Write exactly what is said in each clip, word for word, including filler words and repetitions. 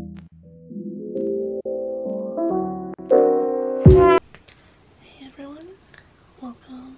Hey everyone, welcome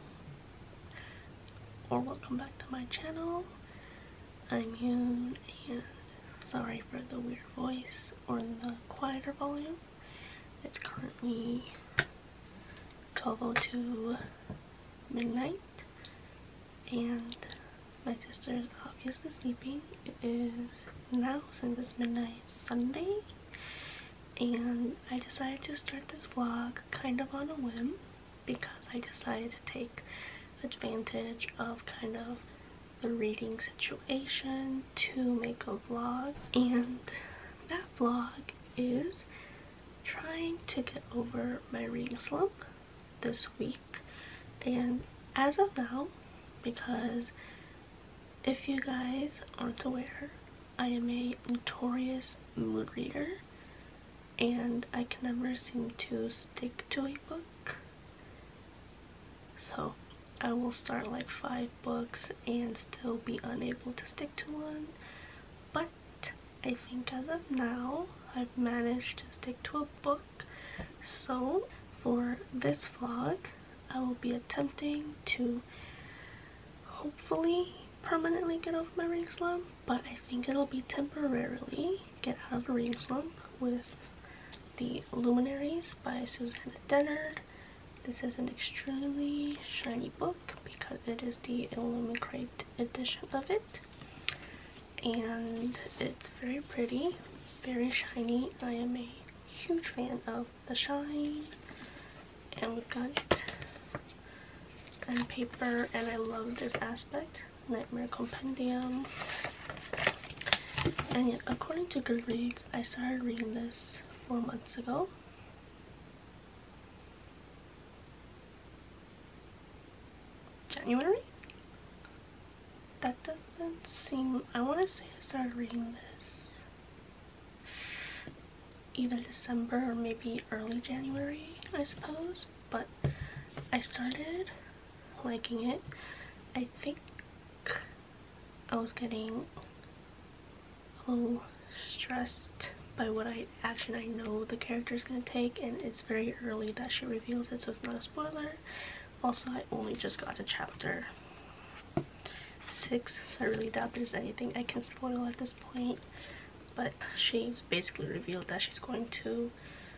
or welcome back to my channel. I'm Yoon, and sorry for the weird voice or the quieter volume. It's currently twelve oh two midnight and my sister is obviously sleeping. It is now, since it's midnight, Sunday, and I decided to start this vlog kind of on a whim because I decided to take advantage of kind of the reading situation to make a vlog. And that vlog is trying to get over my reading slump this week. And as of now, because if you guys aren't aware, I am a notorious mood reader and I can never seem to stick to a book. So I will start like five books and still be unable to stick to one. But I think as of now, I've managed to stick to a book. So for this vlog, I will be attempting to hopefully permanently get over my reading slump, but I think it'll be temporarily get out of a reading slump with the Luminaries by Susan Dennard. This is an extremely shiny book because it is the Illuminate edition of it, and it's very pretty, very shiny. I am a huge fan of the shine, and we've got pen and paper, and I love this aspect. Nightmare Compendium. And yet, according to Goodreads, I started reading this four months ago. January? That doesn't seem... I want to say I started reading this either December or maybe early January, I suppose. But I started liking it. I think I was getting a little stressed by what I action I know the character is going to take, and it's very early that she reveals it, so it's not a spoiler. Also, I only just got to chapter six, so I really doubt there's anything I can spoil at this point. But she's basically revealed that she's going to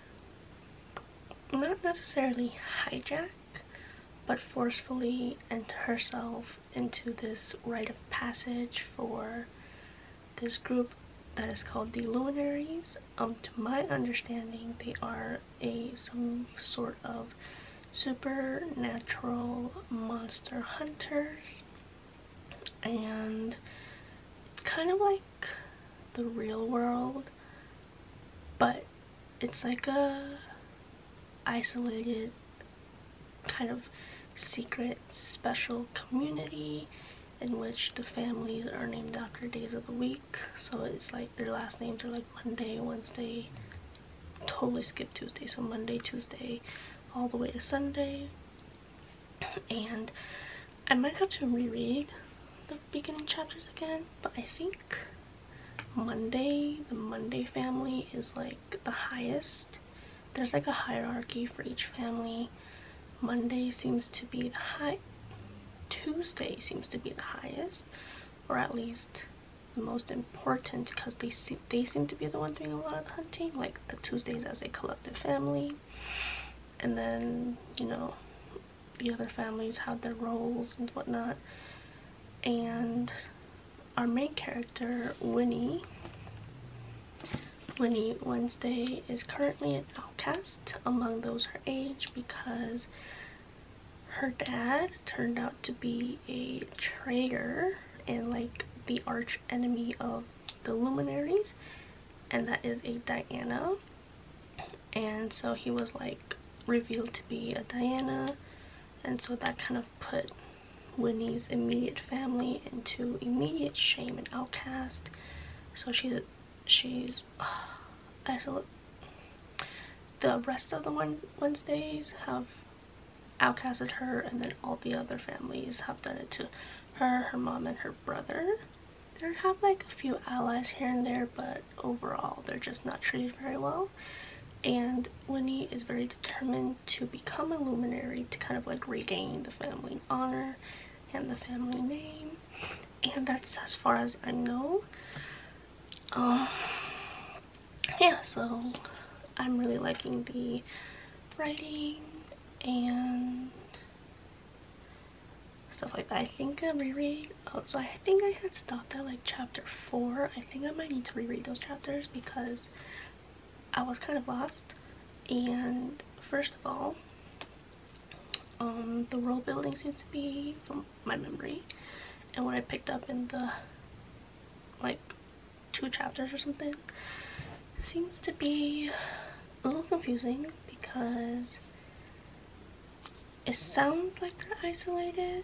not necessarily hijack, but forcefully enter herself into this rite of passage for this group that is called the Luminaries. Um, to my understanding, they are a some sort of supernatural monster hunters, and it's kind of like the real world, but it's like a isolated kind of secret special community in which the families are named after days of the week. So it's like their last names are like Monday, Wednesday, totally skip Tuesday, so Monday, Tuesday, all the way to Sunday. And I might have to reread the beginning chapters again, but I think Monday, the Monday family is like the highest. There's like a hierarchy for each family. Monday seems to be the high, Tuesday seems to be the highest, or at least the most important, because they see, they seem to be the one doing a lot of the hunting, like the Tuesdays as a collective family. And then, you know, the other families have their roles and whatnot. And our main character, Winnie, Winnie Wednesday, is currently an outcast among those her age because her dad turned out to be a traitor and like the arch enemy of the Luminaries, and that is a Diana. And so he was like revealed to be a Diana, and so that kind of put Winnie's immediate family into immediate shame and outcast. So she's she's uh, isolate. The rest of the one Wednesdays have outcasted her, and then all the other families have done it to her, her mom, and her brother. they have like a few allies here and there, but overall they're just not treated very well. And Winnie is very determined to become a luminary to kind of like regain the family honor and the family name, and that's as far as I know. Um yeah, so I'm really liking the writing and stuff like that. I think a reread, oh, so I think I had stopped at like chapter four. I think I might need to reread those chapters because I was kind of lost. And first of all, um the world building seems to be from my memory, and what I picked up in the like two chapters or something seems to be a little confusing, because it sounds like they're isolated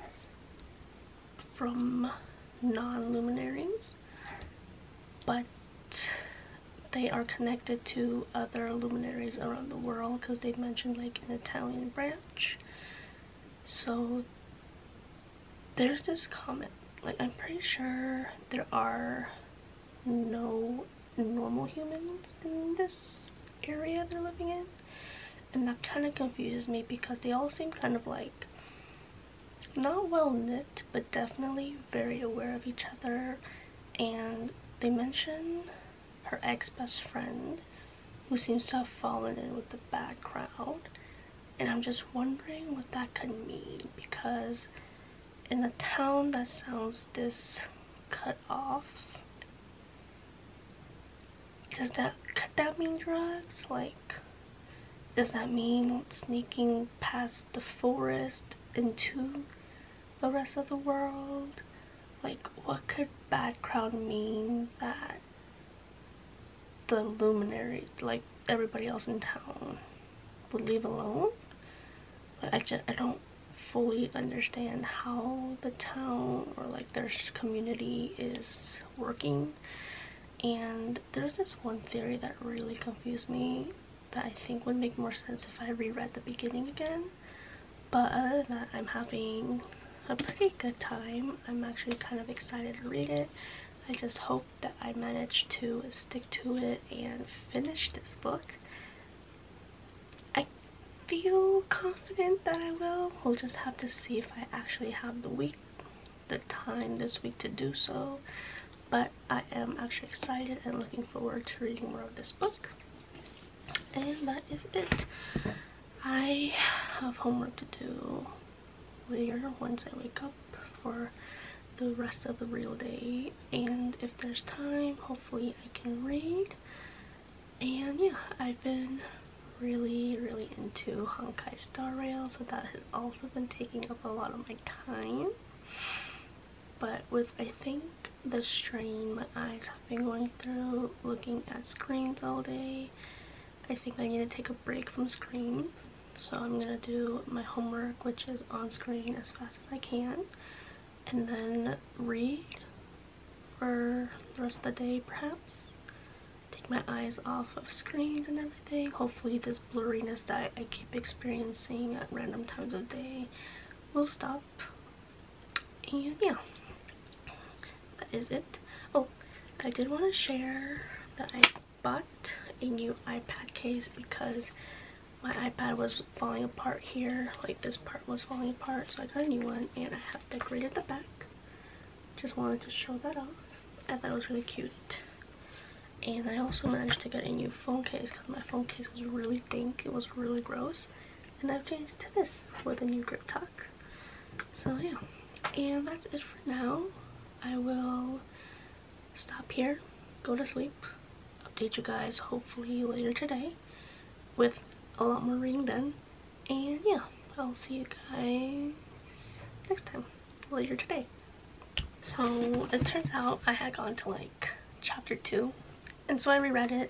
from non-luminaries, but they are connected to other luminaries around the world, because they've mentioned like an Italian branch. So there's this comment, like I'm pretty sure there are no normal humans in this area they're living in, and that kind of confuses me because they all seem kind of like not well knit, but definitely very aware of each other. And they mention her ex-best friend, who seems to have fallen in with the bad crowd, and I'm just wondering what that could mean, because in a town that sounds this cut off, does that could that mean drugs? Like, does that mean sneaking past the forest into the rest of the world? Like, what could bad crowd mean that the luminaries, like everybody else in town, would leave alone? Like, I just I don't fully understand how the town or like their community is working. And there's this one theory that really confused me that I think would make more sense if I reread the beginning again. But other than that, I'm having a pretty good time. I'm actually kind of excited to read it. I just hope that I manage to stick to it and finish this book. I feel confident that I will. We'll just have to see if I actually have the week, the time this week to do so. But I am actually excited and looking forward to reading more of this book. And that is it. I have homework to do later once I wake up for the rest of the real day, and if there's time, hopefully I can read. And yeah, I've been really really into Honkai Star Rail, so that has also been taking up a lot of my time. But with, I think, the strain my eyes have been going through looking at screens all day, I think I need to take a break from screens. So I'm gonna do my homework, which is on screen, as fast as I can, and then read for the rest of the day, perhaps. Take my eyes off of screens and everything. Hopefully this blurriness that I keep experiencing at random times of day will stop. And yeah, that is it. Oh, I did want to share that I bought a new iPad case because my iPad was falling apart here. Like, this part was falling apart, so I got a new one, and I have decorated the back. Just wanted to show that off. I thought it was really cute. And I also managed to get a new phone case because my phone case was really dink. It was really gross, and I've changed it to this with a new grip tuck. So yeah, and that's it for now. I will stop here, go to sleep, update you guys hopefully later today with a lot more reading done, and yeah, I'll see you guys next time, later today. So it turns out I had gone to like chapter two, and so I reread it.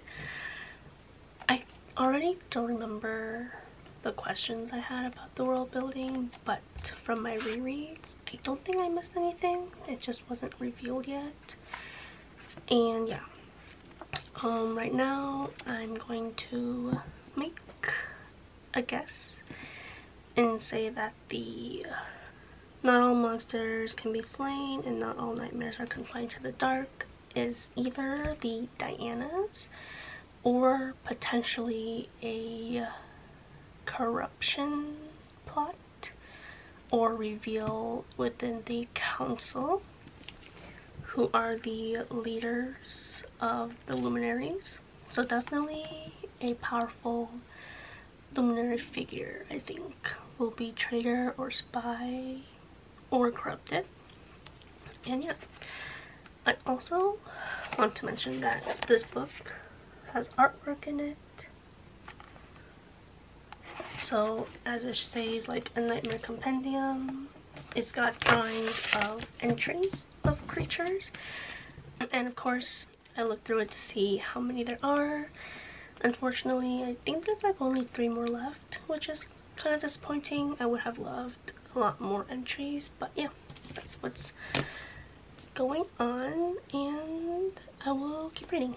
I already don't remember the questions I had about the world building, but from my rereads, I don't think I missed anything. It just wasn't revealed yet. And yeah, um right now I'm going to make a guess and say that the not all monsters can be slain and not all nightmares are confined to the dark is either the Diana's or potentially a corruption plot or reveal within the council, who are the leaders of the Luminaries. So definitely a powerful luminary figure, I think, will be traitor or spy or corrupted. And yeah, I also want to mention that this book has artwork in it. So as it says, like a nightmare compendium, it's got drawings of entries of creatures, and of course I looked through it to see how many there are. Unfortunately, I think there's like only three more left, which is kind of disappointing. I would have loved a lot more entries, but yeah, that's what's going on, and I will keep reading.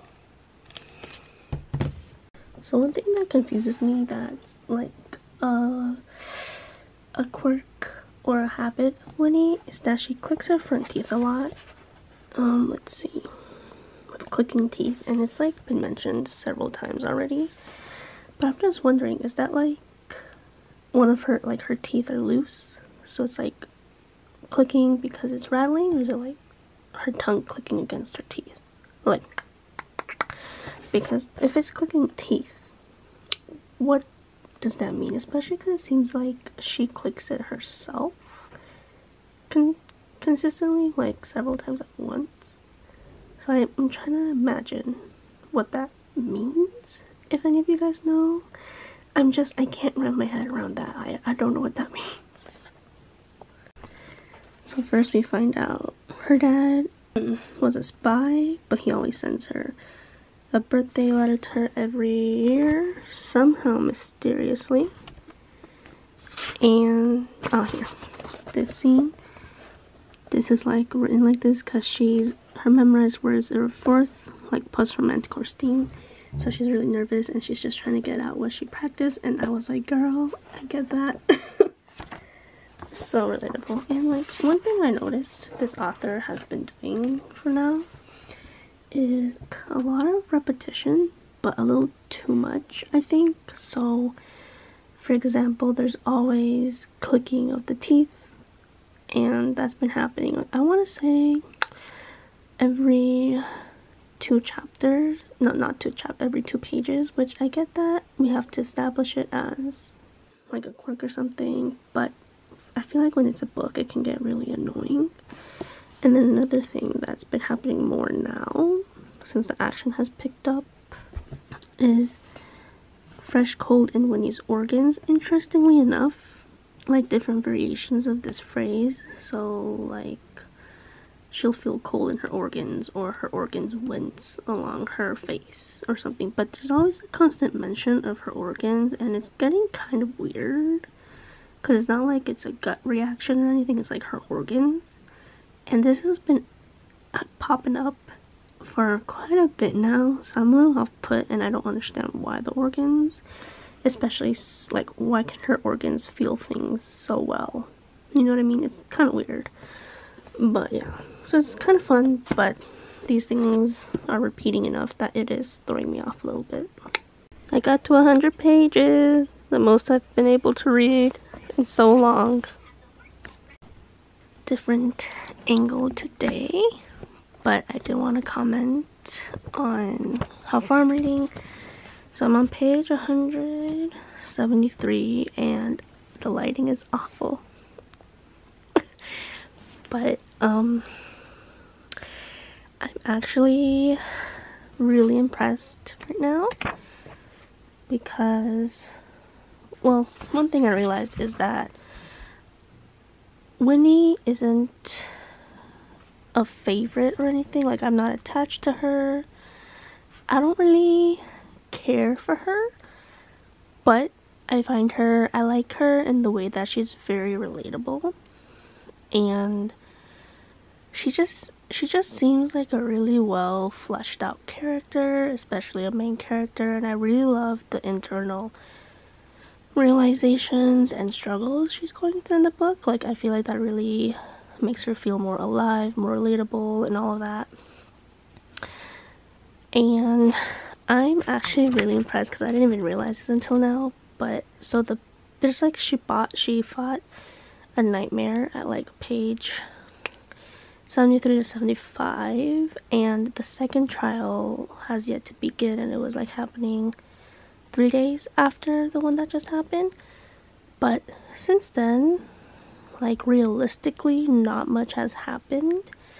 So one thing that confuses me that's like uh, a quirk or a habit of Winnie is that she clicks her front teeth a lot. Um, let's see. With clicking teeth, and it's like been mentioned several times already. But I'm just wondering, is that like one of her, like her teeth are loose? So it's like clicking because it's rattling, or is it like her tongue clicking against her teeth? Like, because if it's clicking teeth, what does that mean? Especially because it seems like she clicks it herself con consistently, like several times at once. So I, I'm trying to imagine what that means. If any of you guys know, I'm just, I can't wrap my head around that. I, I don't know what that means. So first we find out her dad was a spy, but he always sends her a birthday letter to her every year, somehow mysteriously. And, oh here, this scene. This is like written like this because she's, her memorized words are fourth, like post-romantic or steam. So she's really nervous and she's just trying to get out what she practiced. And I was like, girl, I get that. So relatable. And like, one thing I noticed this author has been doing for now is a lot of repetition, but a little too much, I think. So for example, there's always clicking of the teeth, and that's been happening, I want to say every two chapters, no, not two chapters, every two pages, which I get that we have to establish it as like a quirk or something, but I feel like when it's a book it can get really annoying. And then another thing that's been happening more now, since the action has picked up, is fresh cold in Winnie's organs. Interestingly enough, like different variations of this phrase. So like, she'll feel cold in her organs, or her organs wince along her face or something. But there's always a constant mention of her organs, and it's getting kind of weird. Because it's not like it's a gut reaction or anything, it's like her organs. And this has been popping up for quite a bit now, so I'm a little off put, and I don't understand why the organs, especially like why can her organs feel things so well, you know what I mean? It's kind of weird, but yeah, so it's kind of fun, but these things are repeating enough that it is throwing me off a little bit. I got to one hundred pages, the most I've been able to read in so long. Different angle today, but I did want to comment on how far I'm reading. So I'm on page one hundred seventy-three and the lighting is awful. But um I'm actually really impressed right now because, well, one thing I realized is that Winnie isn't a favorite or anything. Like, I'm not attached to her. I don't really care for her, but I find her, I like her in the way that she's very relatable, and she just she just seems like a really well fleshed out character, especially a main character. And I really love the internal realizations and struggles she's going through in the book. Like, I feel like that really makes her feel more alive, more relatable, and all of that. And I'm actually really impressed because I didn't even realize this until now. But so the there's like she bought she fought a nightmare at like page seventy-three to seventy-five, and the second trial has yet to begin, and it was like happening three days after the one that just happened. But since then, like, realistically, not much has happened.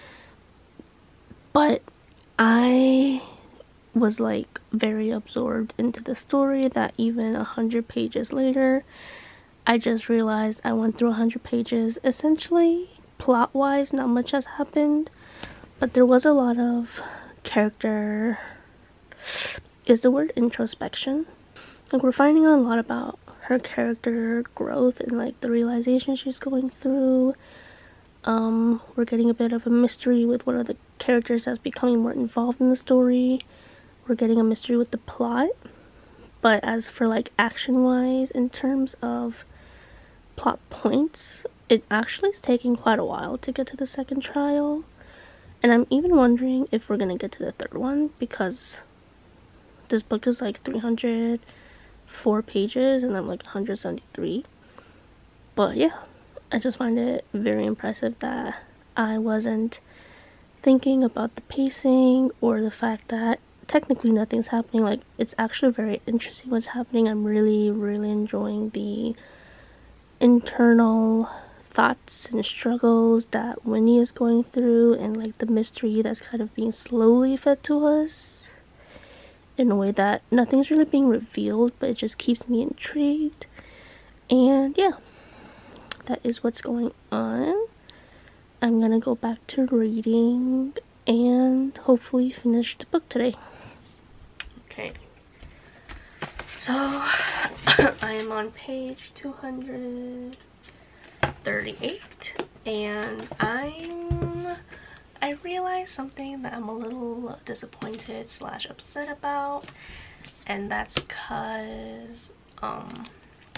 But I was like very absorbed into the story that even a hundred pages later, I just realized I went through a hundred pages. Essentially, plot wise, not much has happened, but there was a lot of character, is the word introspection? Like, we're finding out a lot about her character growth and like the realization she's going through. Um, we're getting a bit of a mystery with one of the characters that's becoming more involved in the story. We're getting a mystery with the plot. But as for like action wise, in terms of plot points, it actually is taking quite a while to get to the second trial. And I'm even wondering if we're gonna get to the third one, because this book is like three hundred four pages and I'm like one hundred seventy-three. But yeah, I just find it very impressive that I wasn't thinking about the pacing or the fact that technically nothing's happening. Like, it's actually very interesting what's happening. I'm really really enjoying the internal thoughts and struggles that Winnie is going through, and like the mystery that's kind of being slowly fed to us in a way that nothing's really being revealed, but it just keeps me intrigued. And yeah, that is what's going on. I'm gonna go back to reading and hopefully finish the book today. Okay, so I am on page two hundred thirty-eight, and I'm I realized something that I'm a little disappointed slash upset about, and that's because um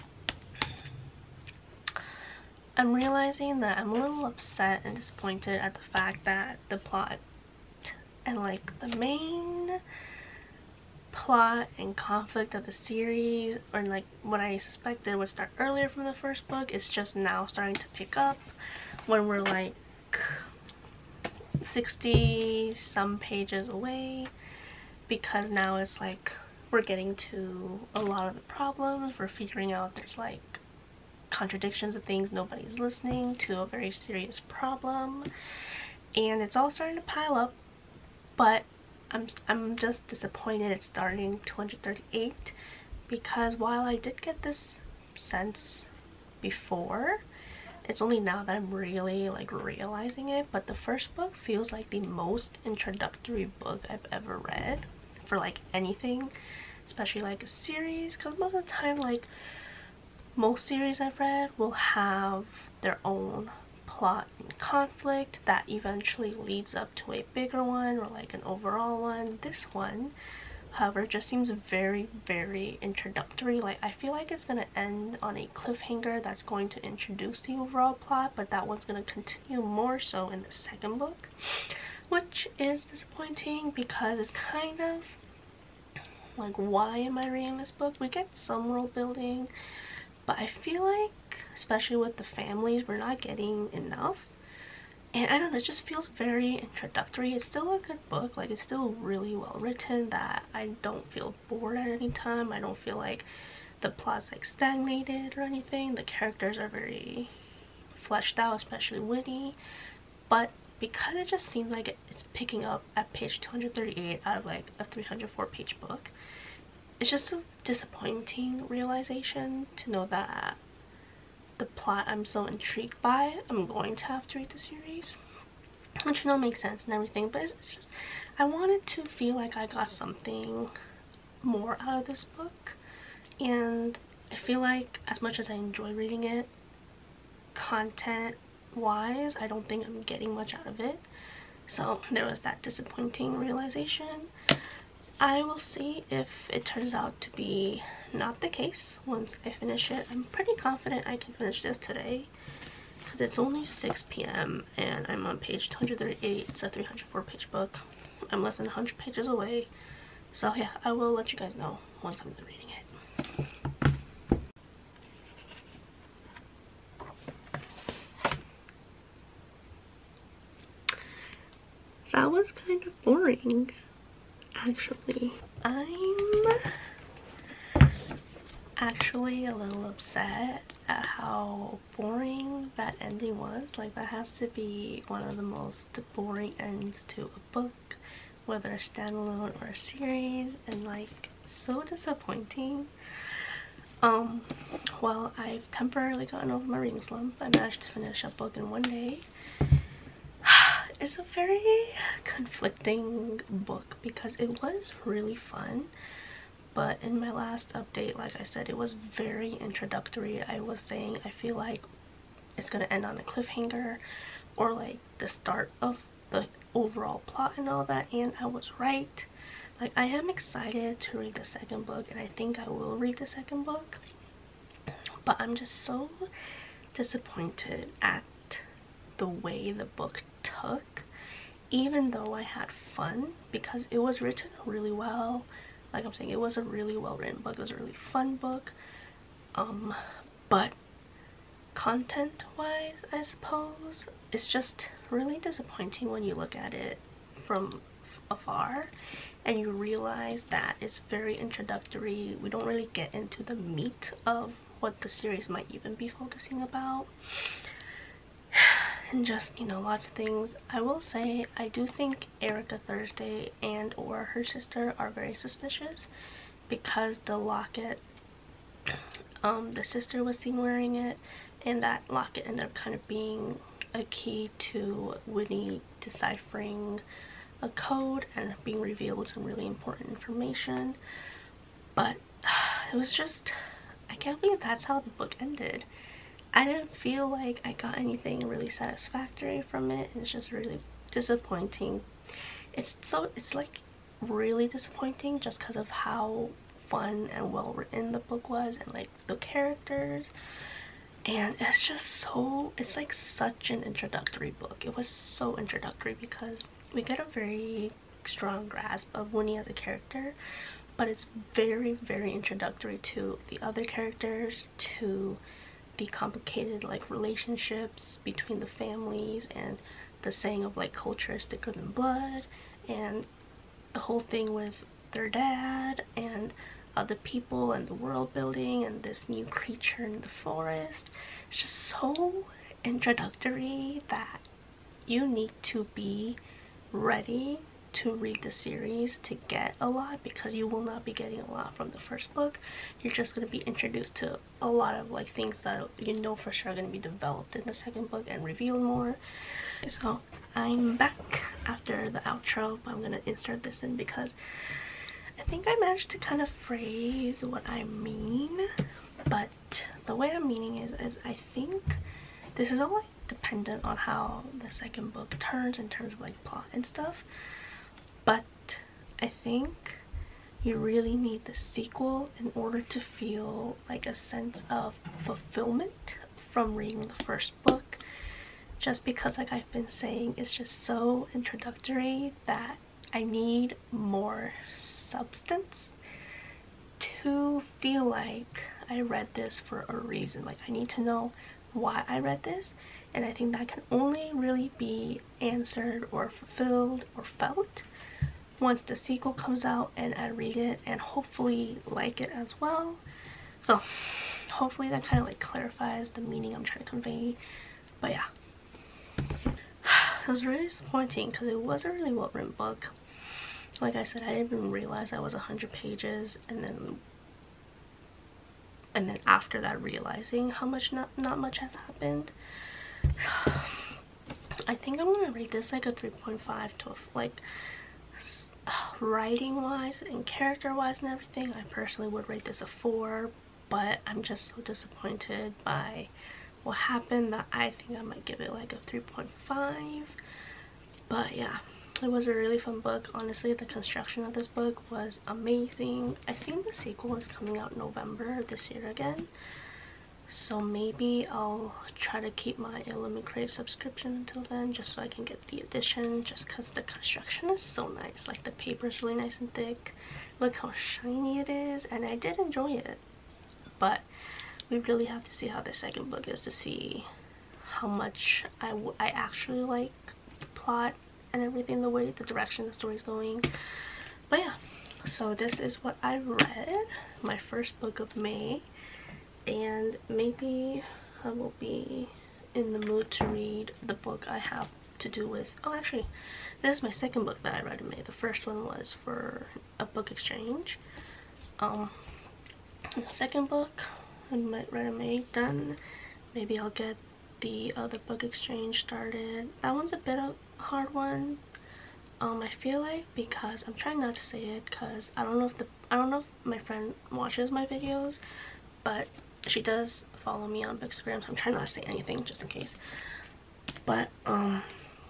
I'm realizing that I'm a little upset and disappointed at the fact that the plot and like the main plot and conflict of the series, or like what I suspected would start earlier from the first book, is just now starting to pick up when we're like sixty some pages away, because now it's like we're getting to a lot of the problems. We're figuring out there's like contradictions of things, nobody's listening to a very serious problem, and it's all starting to pile up. But I'm, I'm just disappointed it's starting two hundred thirty-eight, because while I did get this sense before, it's only now that I'm really like realizing it. But the first book feels like the most introductory book I've ever read for like anything, especially like a series, because most of the time like most series I've read will have their own plot and conflict that eventually leads up to a bigger one or like an overall one. This one, however, just seems very very introductory. Like, I feel like it's gonna end on a cliffhanger that's going to introduce the overall plot, but that one's gonna continue more so in the second book, which is disappointing, because it's kind of like, why am I reading this book? We get some world building, but I feel like, especially with the families, we're not getting enough. And I don't know, it just feels very introductory. It's still a good book, like it's still really well written, that I don't feel bored at any time. I don't feel like the plot's like stagnated or anything. The characters are very fleshed out, especially Winnie. But because it just seems like it's picking up at page two hundred thirty-eight out of like a three hundred four page book, it's just a disappointing realization to know that the plot I'm so intrigued by, I'm going to have to read the series, which, you know, makes sense and everything, but it's just, I wanted to feel like I got something more out of this book. And I feel like, as much as I enjoy reading it, content wise, I don't think I'm getting much out of it. So there was that disappointing realization. I will see if it turns out to be not the case once I finish it. I'm pretty confident I can finish this today because it's only six p m and I'm on page two hundred thirty-eight. It's a three hundred four page book. I'm less than one hundred pages away. So yeah, I will let you guys know once I'm done reading it. That was kind of boring, actually. I'm actually a little upset at how boring that ending was. Like, that has to be one of the most boring ends to a book, whether a standalone or a series, and like so disappointing. Um, while I've temporarily gotten over my reading slump, I managed to finish a book in one day. It's a very conflicting book because it was really fun, but in my last update, like I said, it was very introductory. I was saying I feel like it's gonna end on a cliffhanger or like the start of the overall plot and all that, and I was right. Like, I am excited to read the second book, and I think I will read the second book, but I'm just so disappointed at the way the book took, even though I had fun because it was written really well. Like I'm saying, it was a really well written book. It was a really fun book, um but content wise, I suppose, it's just really disappointing when you look at it from afar and you realize that it's very introductory. We don't really get into the meat of what the series might even be focusing about, and just, you know, lots of things. I will say I do think Erica Thursday and or her sister are very suspicious because the locket, um the sister was seen wearing it, and that locket ended up kind of being a key to Winnie deciphering a code and being revealed some really important information. But it was just, I can't believe that's how the book ended. I didn't feel like I got anything really satisfactory from it. It's just really disappointing. It's so it's like really disappointing just because of how fun and well written the book was, and like the characters, and it's just so, it's like such an introductory book. It was so introductory because we get a very strong grasp of Winnie as a character, but it's very very introductory to the other characters, to the complicated like relationships between the families, and the saying of like culture is thicker than blood, and the whole thing with their dad, and other people, and the world building, and this new creature in the forest. It's just so introductory that you need to be ready to read the series to get a lot, because you will not be getting a lot from the first book. You're just going to be introduced to a lot of like things that you know for sure are going to be developed in the second book and revealed more. So I'm back after the outro, but I'm going to insert this in because I think I managed to kind of phrase what I mean, but the way I'm meaning is, is I think this is all like dependent on how the second book turns in terms of like plot and stuff. But I think you really need the sequel in order to feel like a sense of fulfillment from reading the first book, just because, like I've been saying, it's just so introductory that I need more substance to feel like I read this for a reason. Like, I need to know why I read this, and I think that can only really be answered or fulfilled or felt once the sequel comes out and I read it and hopefully like it as well. So hopefully that kind of like clarifies the meaning I'm trying to convey. But yeah, it was really disappointing because it was a really well written book. Like I said, I didn't even realize I was one hundred pages, and then and then after that realizing how much not, not much has happened. I think I'm gonna rate this like a three point five to a, like writing wise and character wise and everything. I personally would rate this a four, but I'm just so disappointed by what happened that I think I might give it like a three point five. But yeah, It was a really fun book. Honestly, the construction of this book was amazing. I think the sequel is coming out in November this year again, so maybe I'll try to keep my Luminaries subscription until then, just so I can get the edition, just because the construction is so nice. Like, the paper is really nice and thick. Look how shiny it is, and I did enjoy it. But we really have to see how the second book is to see how much I, w I actually like the plot and everything, the way, the direction the story's going. But yeah, so this is what I read, my first book of May. And maybe I will be in the mood to read the book I have to do with, oh actually, this is my second book that I read in May. The first one was for a book exchange. Um, the second book I might read in May done. Maybe I'll get the other book exchange started. That one's a bit of a hard one. Um, I feel like, because I'm trying not to say it, because I don't know if the I don't know if my friend watches my videos, but she does follow me on Bookstagram, so I'm trying not to say anything just in case. But um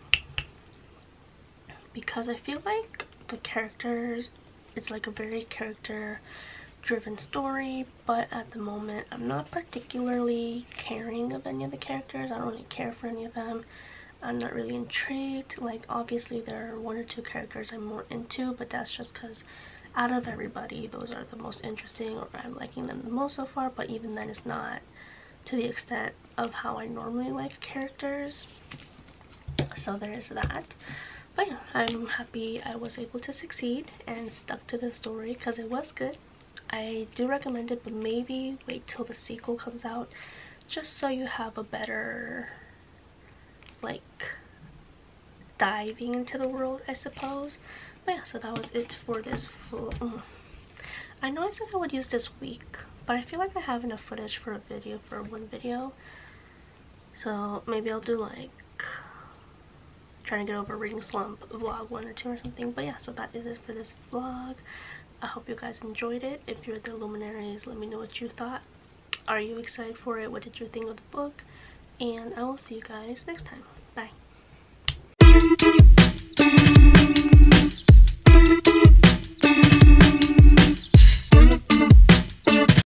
because I feel like the characters, it's like a very character driven story, but at the moment I'm not particularly caring of any of the characters. I don't really care for any of them. I'm not really intrigued. Like, obviously there are one or two characters I'm more into, but that's just because out of everybody, those are the most interesting, or I'm liking them the most so far. But even then, it's not to the extent of how I normally like characters. So there is that. But yeah, I'm happy I was able to succeed and stuck to the story, because it was good. I do recommend it, but maybe wait till the sequel comes out, just so you have a better, like, diving into the world, I suppose. But yeah, so that was it for this full mm. I know I said I would use this week, but I feel like I have enough footage for a video, for one video. So maybe I'll do like trying to get over reading slump vlog one or two or something. But yeah, so that is it for this vlog. I hope you guys enjoyed it. If you're the Luminaries, let me know what you thought. Are you excited for it? What did you think of the book? And I will see you guys next time. Bye.